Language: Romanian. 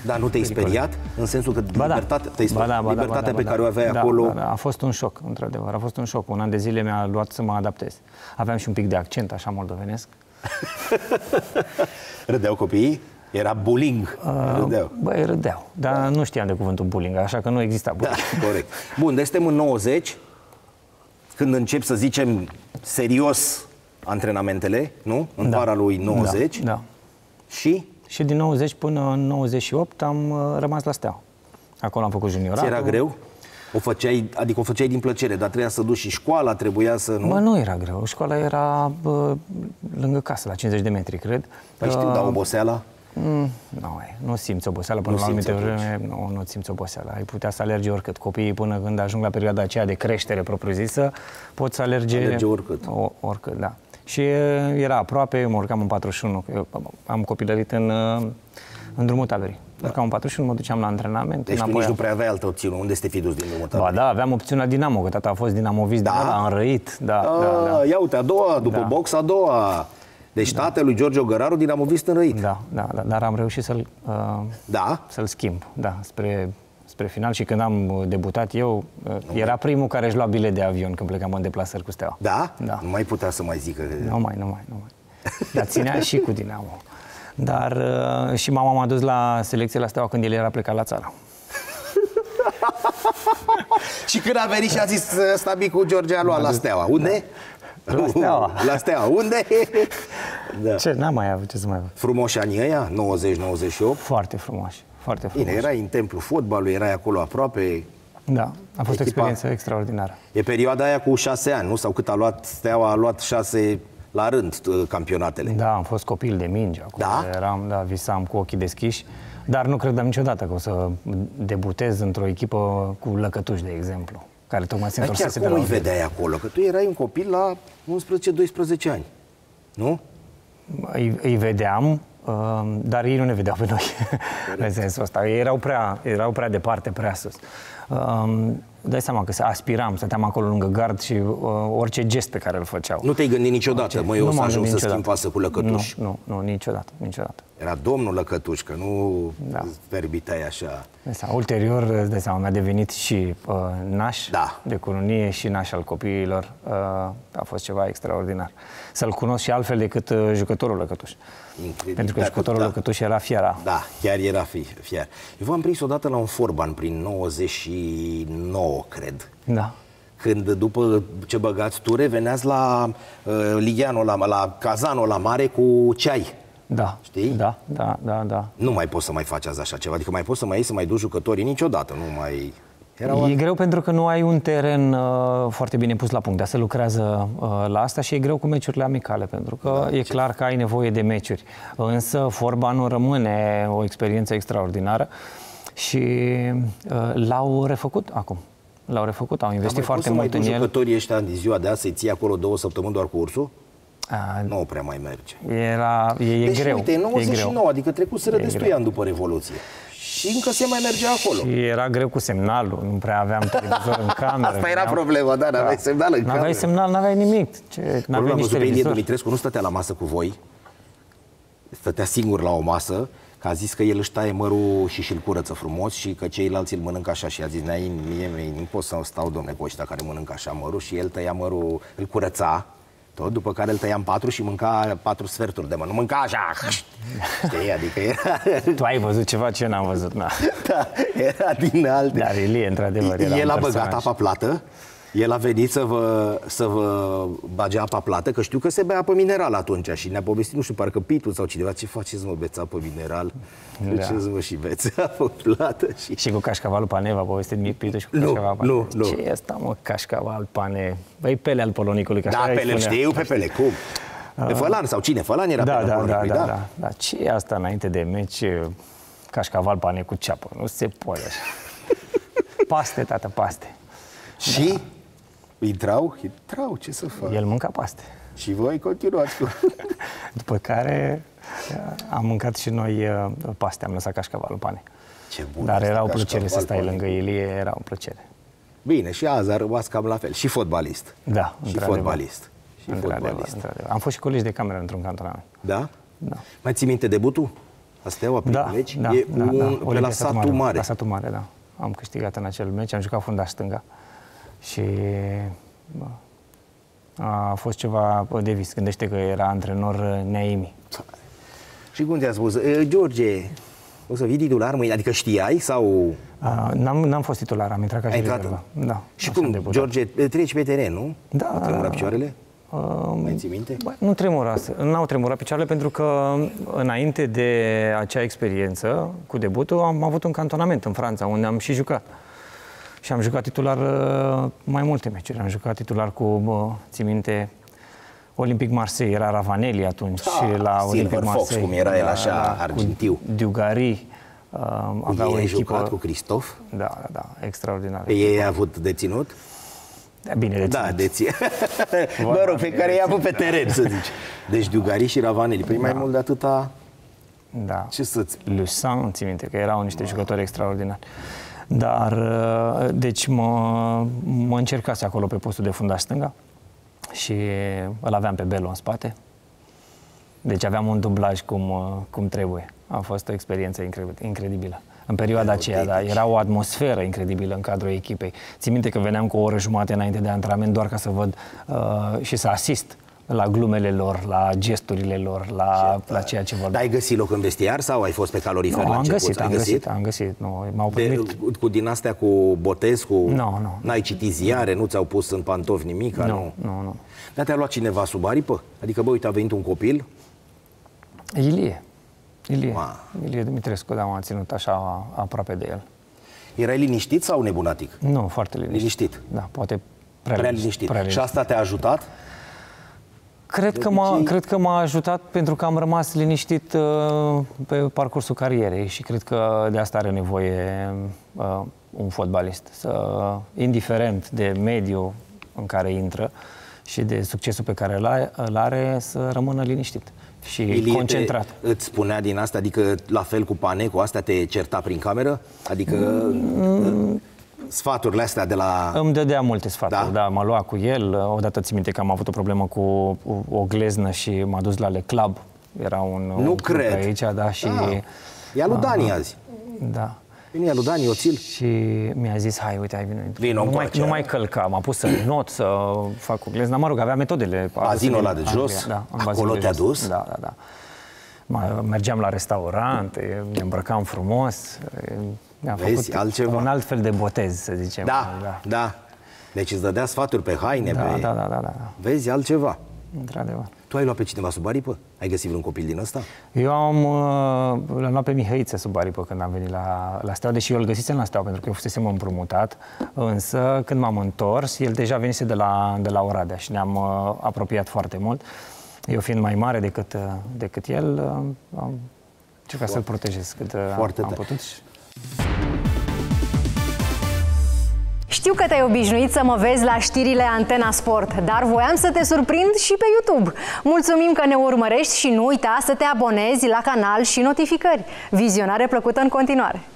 Dar nu te-ai speriat? În sensul că libertatea pe care o aveai acolo... Da, a fost un șoc, într-adevăr. A fost un șoc. Un an de zile mi-a luat să mă adaptez. Aveam și un pic de accent, așa, moldovenesc. Râdeau copiii? Era bullying. Râdeau. Băi, râdeau. Dar nu știam de cuvântul bullying, așa că nu exista bullying. Da, corect. Bun, deci suntem în 90, când încep să zicem serios antrenamentele, nu? În vara lui 90. Da. Și? Și din 90 până în 98 am rămas la Steaua. Acolo am făcut junioratul. Ți era greu? O făceai din plăcere, dar trebuia să duci și școala, trebuia să... Nu? Bă, nu era greu. Școala era lângă casă, la 50 de metri, cred. Păi știu, dar oboseala? Nu simți oboseală până la anumite vreme. Nu simți oboseala. Ai putea să alergi oricât. Copiii, până când ajung la perioada aceea de creștere propriu-zisă, pot să alerge oricât. Oricât, da. Și era aproape, eu mă urcam în 41. Eu am copilărit în drumul Taberii. Urcam în 41, mă duceam la antrenament. Deci tu nici nu prea aveai altă opțiune. Unde te fi dus din drumul Taberii? Ba da, aveam opțiunea Dinamo, că tata a fost dinamovist, a înrăit. Da. Ia uite, a doua, după box, a doua. Deci tatălui George Ogăraru, dinamovist înrăit. Da, dar am reușit să-l schimb, spre final. Și când am debutat eu, era primul care își lua bilet de avion când plecam în deplasări cu Steaua. Da? Nu mai putea să mai zică. Nu mai. Dar ținea și cu Dinamo. Dar și mama m-a dus la selecție la Steaua când el era plecat la țară. Și când a venit și a zis ăsta cu George a luat la Steaua. Unde? La Steaua. La Steaua. Unde? Da. Ce? N-am mai avut ce să mai văd. Frumoși anii ăia? 90-98? Foarte frumoși. Foarte frumoși. Bine, erai în templu fotbalului, erai acolo aproape. Da, a fost o experiență extraordinară. E perioada aia cu 6 ani, nu? Sau cât a luat Steaua? A luat 6 la rând campionatele. Da, am fost copil de minge acolo. Da? Visam cu ochii deschiși. Dar nu credeam niciodată că o să debutez într-o echipă cu Lăcătuși, de exemplu, care tocmai se întorsese de la... Cum îi vedeai acolo? Că tu erai un copil la 11-12 ani, nu? Îi vedeam, dar ei nu ne vedeau pe noi, în sensul ăsta. Ei erau prea departe, prea sus. Dai seama că aspiram, stăteam acolo lângă gard și orice gest pe care îl făceau. Nu te-ai gândit niciodată, eu o să ajung să schimb pasă cu Lăcătuș? Nu, niciodată. Era domnul Lăcătuș, că nu permiteai așa. Ulterior, dai seama, mi-a devenit și naș de cununie și naș al copiilor. A fost ceva extraordinar. Să-l cunosc și altfel decât jucătorul Lăcătuș. Incredibil. Pentru că jucătorul Lăcătuș era fiera. Da, chiar era fier. Eu v-am prins odată la un Forban prin 99, cred. Da. Când după ce băgați ture, veneați la Ligheanu, la Cazano, la mare cu ceai. Da. Știi? Da. Nu mai poți să mai faci așa ceva. Adică mai poți să mai iei să mai duci jucătorii niciodată. Nu mai... E greu pentru că nu ai un teren foarte bine pus la punct, dar se lucrează la asta și e greu cu meciurile amicale, pentru că e clar că ai nevoie de meciuri. Însă Forbanul rămâne o experiență extraordinară și l-au refăcut acum. L-au refăcut, au investit foarte mult în el. Jucătorii ăștia din ziua de azi să-i ții acolo 2 săptămâni doar cu ursul? Nu prea mai merge. E deci, greu. Uite, 99, adică trecuseră destui ani după Revoluție. Și încă se mai mergea acolo. Și era greu cu semnalul, nu prea aveam televizor în cameră. Asta era problema, n-aveai semnal în cameră. N-aveai semnal, n-aveai nimic. N-aveai nici televizor. Dumitrescu nu stătea la masă cu voi, stătea singur la o masă, că a zis că el își taie mărul și îl curăță frumos și că ceilalți îl mănâncă așa. Și a zis, mie nu pot să stau, domne, cu ăștia care mănâncă așa mărul. Și el tăia mărul, îl curăța tot, după care îl tăia în 4 și mânca 4 sferturi de măr. Nu mânca așa. Știi, adică era... Tu ai văzut ceva ce n-am văzut, na. Da, era din alte. Dar Ilie, într-adevăr, era el a băgat apa plată, el a venit să vă bage apa plată, că știu că se bea apă mineral atunci și ne-a povestit, nu știu, parcă Pitu sau cineva, ce faceți, mă, beți apă mineral? Duceți, mă, și beți apă plată. Și cu cașcavalul Pane, v-a povestit Pitu și cu cașcavalul Pane. Nu. Ce e asta, mă, cașcaval Pane? Băi, Pele al Polonicului. Da, Pele, știu pe Pele, cum? Pe Fălan sau cine? Fălan era Pele al Polonicului, da. Da, ce e asta înainte de meci? Cașcaval Pane cu ceapă, nu se poate așa. Paste, tată, paste. Și? Intrau, ce să fac? El mânca paste. Și voi continuați cu... După care am mâncat și noi paste, am lăsat cașcavalul Pane. Ce bun. Dar era o plăcere să stai lângă Ilie, era o plăcere. Bine, și azi a rămas cam la fel. Și fotbalist. Da, și fotbalist. Am fost și colegi de cameră într-un cantonament. Da? Da. Mai ții minte debutul? La Steaua, primul meci? Da, E da, pe la Satul Mare. La Satul Mare, da. Am câștigat în acel meci, am jucat fundaș stânga. Și a fost ceva de vis. Gândește că era antrenor Neimi. Și cum ți-a spus? George, o să vii titular mâine? Adică știai sau... N-am fost titular, am intrat ca și rezervă. Da. Și cum, George, treci pe teren, nu? Da. Tremura picioarele? Mai ții minte? Nu n-au tremurat picioarele pentru că înainte de acea experiență cu debutul am avut un cantonament în Franța, unde am și jucat. Și am jucat titular mai multe meciuri. Am jucat titular cu, ții minte, Olympic Marseille, era Ravanelli atunci, și la Olympic Marseille. Cum era el așa, argintiu. Diugari. Avea o echipă jucat cu Cristof? Da, extraordinar. Pe ei ai avut deținut? Bine deținut. Da, deținut. Mă rog, pe care i-a avut pe teren, să zici. Deci Diugari și Ravanelli. Păi mai mult de atâta... Da. Ce să-ți... Lusan, ții minte, că erau niște jucători extraordinari. Dar, deci mă încercase acolo pe postul de fundaș stânga și îl aveam pe Belo în spate. Deci aveam un dublaj cum trebuie. A fost o experiență incredibilă. În perioada aceea, da, era o atmosferă incredibilă în cadrul echipei. Țin minte că veneam cu o oră jumate înainte de antrenament doar ca să văd și să asist la glumele lor, la gesturile lor, la ceea ce vorbim. Dar ai găsit loc în vestiar sau ai fost pe calorifer la început? Am găsit. M-au primit. Cu din astea cu botez, cu... Nu. N-ai citit ziare, nu ți-au pus în pantofi nimic? Nu. Dar te-a luat cineva sub aripă? Adică, bă, uite, a venit un copil? Ilie Dumitrescu, da, m-a ținut așa aproape de el. Erai liniștit sau nebunatic? Nu, foarte liniștit. Liniștit? Da, poate prea liniștit. Și asta te-a ajutat? Cred că m-a ajutat pentru că am rămas liniștit pe parcursul carierei și cred că de asta are nevoie un fotbalist. Indiferent de mediul în care intră și de succesul pe care îl are, să rămână liniștit și Ilie concentrat. Îți spunea din asta, adică la fel cu Panecu, astea te certa prin cameră? Adică sfaturile astea de la... Îmi dădea multe sfaturi, da, m-a luat cu el. Odată țin minte că am avut o problemă cu o gleznă și m-a dus la Le Club. Era un cred. Aici, da, și... E lui Dani azi. Da. Vine lui Dani, o țil. Și mi-a zis, hai, uite, hai, nu mai călca. M-a pus să not, să fac o gleznă. Mă rog, avea metodele. Bazinul ăla de jos? Da, acolo te-a dus? Da. Mergeam la restaurant, ne îmbrăcam frumos. Mi-a făcut altceva? Un alt fel de botez, să zicem. Da. Deci îți dădea sfaturi pe haine, Da. Vezi, altceva. Într-adevăr. Tu ai luat pe cineva sub aripă? Ai găsit vreun copil din ăsta? Eu l-am luat pe Mihăiță sub aripă când am venit la Steaua, deși eu îl găsisem la Steaua, pentru că eu fusesem împrumutat, însă când m-am întors, el deja venise de la Oradea și ne-am apropiat foarte mult. Eu fiind mai mare decât el, am încercat să-l protejez cât am putut. Știu că te-ai obișnuit să mă vezi la știrile Antena Sport, dar voiam să te surprind și pe YouTube. Mulțumim că ne urmărești și nu uita să te abonezi la canal și notificări. Vizionare plăcută în continuare!